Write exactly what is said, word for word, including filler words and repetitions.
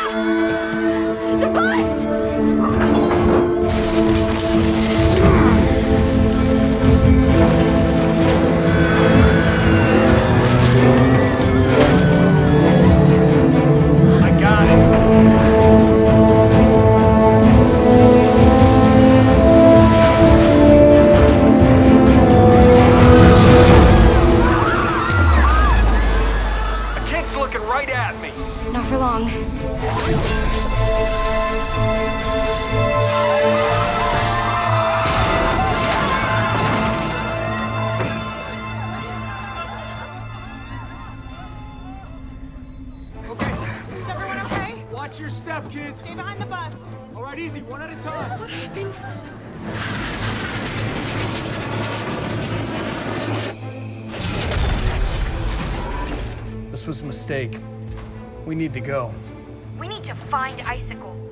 The bus! I got it. A kid's looking right at me. Not for long. Is everyone okay? Watch your step, kids. Stay behind the bus. All right, easy, one at a time. What happened? This was a mistake. We need to go. We need to find Icicle.